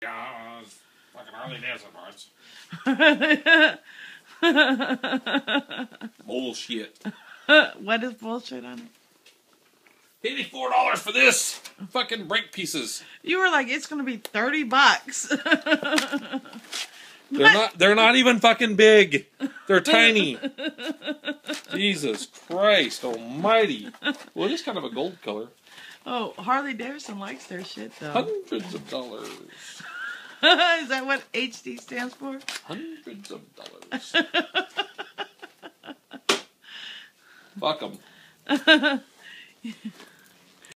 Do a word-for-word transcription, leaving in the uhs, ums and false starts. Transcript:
Yeah, it's fucking Harley Davidson parts. Bullshit. What is bullshit on it? eighty-four dollars for this fucking brake pieces. You were like, it's gonna be thirty bucks. They're not. They're not even fucking big. They're tiny. Jesus Christ Almighty! Well, it is kind of a gold color. Oh, Harley Davidson likes their shit though. Hundreds of dollars. Is that what H D stands for? Hundreds of dollars. Fuck them.